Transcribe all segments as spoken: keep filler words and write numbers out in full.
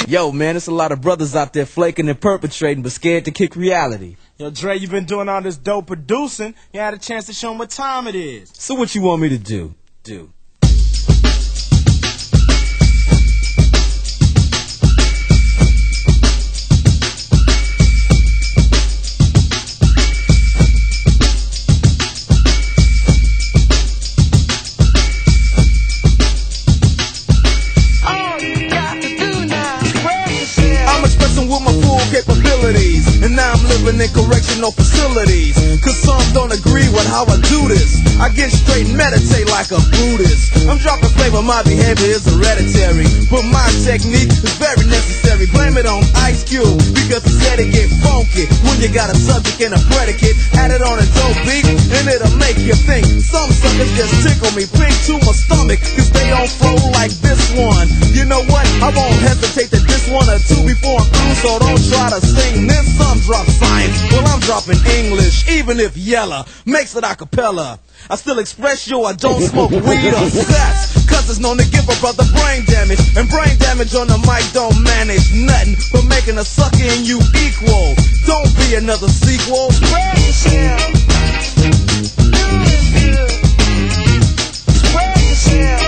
Yo, man, it's a lot of brothers out there flaking and perpetrating, but scared to kick reality. Yo, Dre, you been doing all this dope producing. You had a chance to show them what time it is. So what you want me to do? Do. With my full capabilities, and now I'm living in correctional facilities, cause some don't agree with how I do this. I get straight and meditate like a Buddhist. I'm dropping flavor, my behavior is hereditary, but my technique is very necessary. Blame it on Ice Cube, because he said it get funky when you got a subject and a predicate. Add it on a dope beat, and it'll make you think. Some suckers just tickle me pink to my stomach, cause they don't flow like this one. You know what? I won't hesitate to diss one or two before I'm through, so don't try to sing this. Some drop science, well I'm dropping English, even if Yella makes it a cappella. I still express yo, I don't smoke weed or sex, cause it's known to give a brother brain damage, and brain damage on the mic don't manage nothing but making a sucker and you equal. Don't be another sequel. Spread yourself. Do it good. Spread yourself.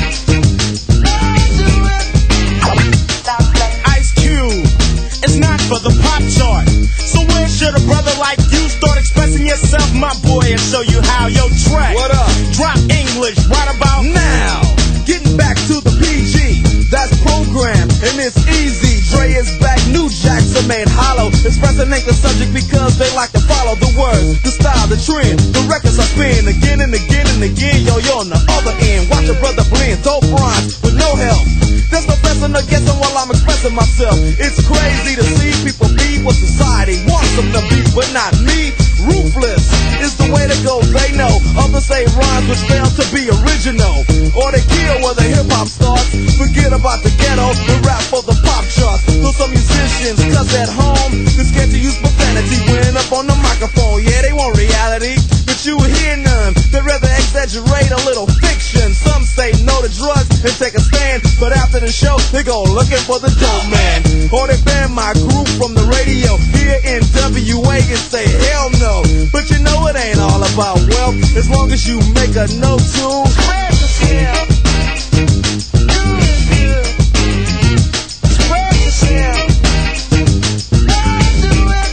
It's not for the pop chart. So when should a brother like you start expressing yourself, my boy, and show you how? Yo, Trey, what up? Drop English right about now. Getting back to the P G, that's programmed, and it's easy. Dre is back, new jacks are made hollow. Expressing ain't the subject because they like to follow the words, the style, the trend. The records I spin again and again and again. Yo, you're on the other end. Watch a brother blend dope rhymes with no help. There's no blessing or guessing while I'm expressing myself. It's crazy to see people be what society wants them to be, but not me. Ruthless is the way to go, they know. Others say rhymes which fail to be original, or they kill where the hip-hop starts. Forget about the ghetto and rap for the pop charts. Though some musicians, cause at home they're scared to use profanity when up on the microphone. Yeah, they want reality, but you hear none. They'd rather exaggerate a little fiction. Some say no to drugs and take a stand, but after the show they go looking for the dope man. Or they ban my group from the radio here in W A and say hell no. But you know it ain't all about wealth, as long as you make a note to spread yourself. Do it good. Spread yourself. Do it.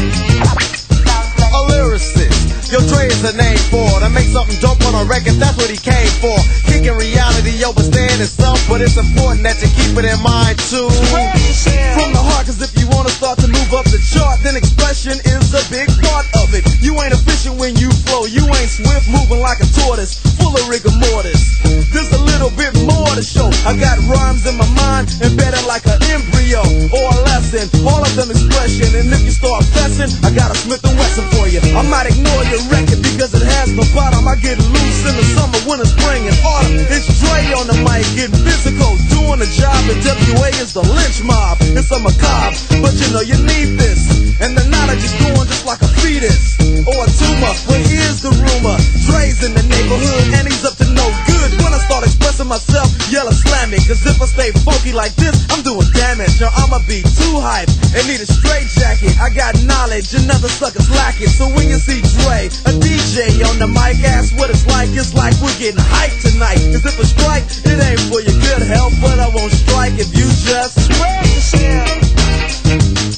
A lyricist, yo, Dre is a name for to make something dope on a record, that's what he came for. Kicking reality, yo, but staying itself, but it's important that you keep it in mind too. From the heart, cause if you wanna start to move up the chart, then expression is a big part of it. You ain't efficient when you flow, you ain't swift, moving like a tortoise, full of rigor mortis. There's a little bit more to show. I got rhymes in my mind, embedded like an embryo or a lesson, all of them expression. And if you start fessing, I got a Smith and Wesson for you. I might ignore your record because it has no bottom. I get loose in the summer, winter, spring, and autumn. It's Dre on the mic, getting physical, doing the job. And W A is the lynch mob. It's a macabre, but you know you need this. And the knowledge is going just like a fetus or a tumor. But here's the rumor: Dre's in the neighborhood and he's up to no good. When I start expressing myself, yell slam me. Cause if I stay funky like this, I'm doing damage. Yo, I'ma be too hype and need a straight jacket. I got knowledge and other suckers lack it. So when you see Dre, a D J on the mic, ask what it's like. It's like we're getting hyped tonight. Cause if I strike, it ain't for your good health, but I won't strike if you just spread yourself.